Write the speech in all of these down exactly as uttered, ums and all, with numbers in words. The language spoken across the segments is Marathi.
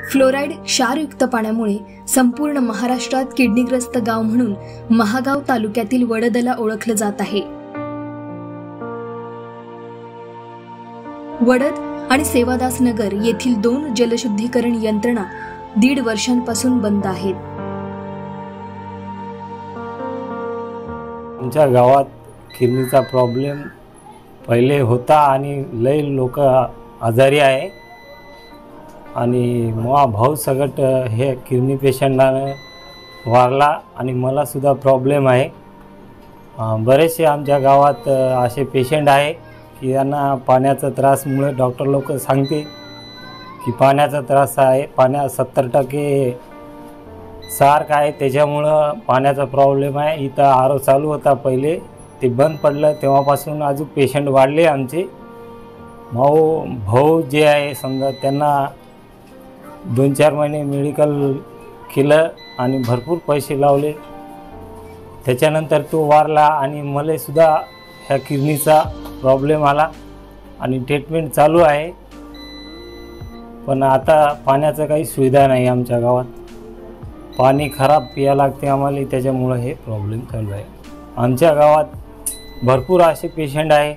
फ्लोराईड क्षारयुक्त पाण्यामुळे संपूर्ण महाराष्ट्रात किडनीग्रस्त गाव म्हणून महागाव तालुक्यातील वडदला ओळखलं जात आहे। वडद आणि सेवादास नगर येथील दोन जलशुद्धीकरण यंत्रणा दीड वर्षांपासून बंद आहेत। आमच्या गावात किडनीचा प्रॉब्लेम पहिले होता आणि लय लोक आजारी आहे आणि मा भाऊ सगट हे किडनी पेशंटने वारला आणि मला सुद्धा प्रॉब्लेम आहे। बरेचसे आमच्या गावात असे पेशंट आहे की यांना पाण्याचा त्रासमुळे डॉक्टर लोक सांगते की पाण्याचा त्रास आहे, पाण्या सत्तर टक्के सारखं आहे, त्याच्यामुळं पाण्याचा प्रॉब्लेम आहे। इथं आरो चालू होता पहिले, ते बंद पडलं, तेव्हापासून अजून पेशंट वाढले आमचे। भाऊ भाऊ जे आहे समजा त्यांना दोन चार महिने मेडिकल केलं आणि भरपूर पैसे लावले, त्याच्यानंतर तो वारला आणि मला सुद्धा ह्या किडनीचा प्रॉब्लेम आला आणि ट्रीटमेंट चालू आहे। पण आता पाण्याचं काही सुविधा नाही आमच्या गावात, पाणी खराब पिया लागते आम्हाला, त्याच्यामुळे हे प्रॉब्लेम चालू आहे। आमच्या गावात भरपूर असे पेशंट आहे,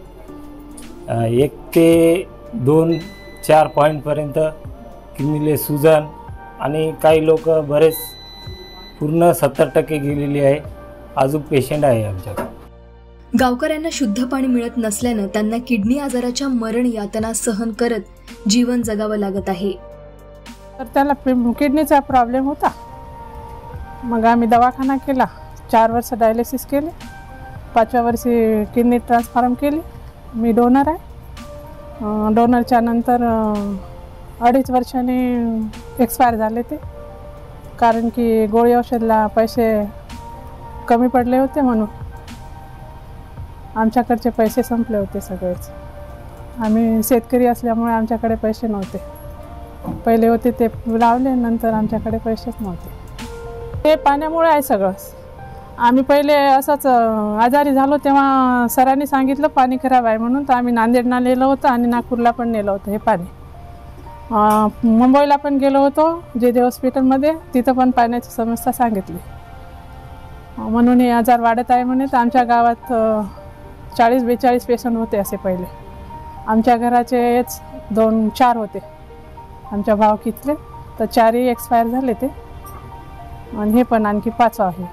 एक ते दोन चार पॉईंटपर्यंत किडनीले सुजन आणि काही लोक बरेच पूर्ण सत्तर टक्के गेलेली आहे, अजून पेशंट आहे आमच्याकडे। गावकऱ्यांना शुद्ध पाणी मिळत नसल्याने त्यांना किडनी आजाराच्या मरण यातना सहन करत जीवन जगावं लागत आहे। तर त्याला किडनीचा प्रॉब्लेम होता, मग आम्ही दवाखाना केला, चार वर्ष डायलिसिस केले, पाचव्या वर्षी किडनी ट्रान्सफॉर्म केली। मी डोनर आहे। डोनरच्या नंतर अडीच वर्षांनी एक्सपायर झाले ते, कारण की गोळी औषधला पैसे कमी पडले होते म्हणून आमच्याकडचे पैसे संपले होते सगळेच। आम्ही शेतकरी असल्यामुळे आमच्याकडे पैसे नव्हते, पहिले होते ते लावले, नंतर आमच्याकडे पैसेच नव्हते। हे पाण्यामुळे आहे सगळं। आम्ही पहिले असंच आजारी झालो तेव्हा सरांनी सांगितलं पाणी खराब आहे म्हणून, तर आम्ही नांदेडला नेलं होतं आणि नागपूरला पण नेलं होतं हे पाणी। मुंबईला पण गेलो होतो जे जे हॉस्पिटलमध्ये, तिथं पण पाण्याची समस्या सांगितली, म्हणून हे आजार वाढत आहे म्हणे। तर आमच्या गावात चाळीस बेचाळीस पेशंट होते असे पहिले, आमच्या घराचेच दोन चार होते आमच्या भावकीतले, तर चारही एक्सपायर झाले ते, आणि हे पण आणखी पाच आहे।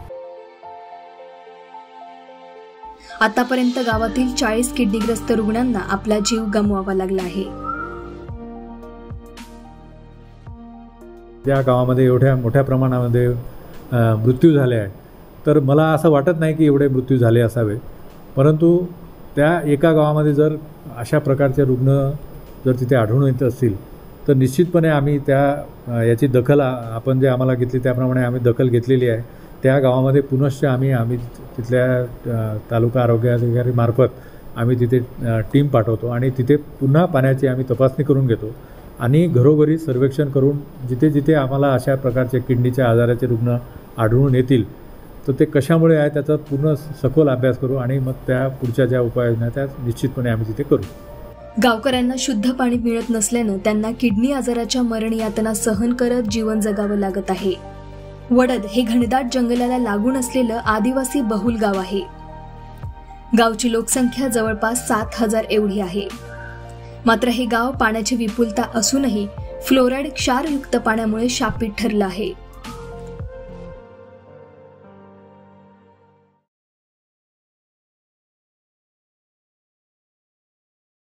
आतापर्यंत गावातील चाळीस किडनीग्रस्त रुग्णांना आपला जीव गमवावा लागला आहे। त्या गावामध्ये एवढ्या मोठ्या प्रमाणामध्ये मृत्यू झाले आहे, तर मला असं वाटत नाही की एवढे मृत्यू झाले असावे, परंतु त्या एका गावामध्ये जर अशा प्रकारचे रुग्ण जर तिथे आढळून येत असतील तर निश्चितपणे आम्ही त्या याची दखल आपण जे आम्हाला घेतली त्याप्रमाणे आम्ही दखल घेतलेली आहे। त्या गावामध्ये पुनश्च आम्ही आम्ही तिथल्या तालुका आरोग्य अधिकारीमार्फत आम्ही तिथे टीम पाठवतो आणि तिथे पुन्हा पाण्याची आम्ही तपासणी करून घेतो आणि घरोघरी सर्वेक्षण करून जिथे जिथे आम्हाला अशा प्रकारचे किडनीच्या आजाराचे रुग्ण आढळून येतील तर ते कशामुळे आहे त्याचा पूर्ण सखोल अभ्यास करू आणि मग त्या पुढच्या ज्या उपाययोजना त्या निश्चितपणे आम्ही तिथे करू। गावकऱ्यांना शुद्ध पाणी मिळत नसल्यानं त्यांना किडनी आजाराच्या मरण यातना सहन करत जीवन जगावं लागत आहे। वडद हे घनदाट जंगलाला लागून असलेलं आदिवासी बहुल गाव आहे। गावची लोकसंख्या जवळपास सात हजार एवढी आहे। मात्र हे गाव पाण्याची विपुलता असूनही फ्लोराईड क्षारयुक्त पाण्यामुळे शापित ठरलं आहे।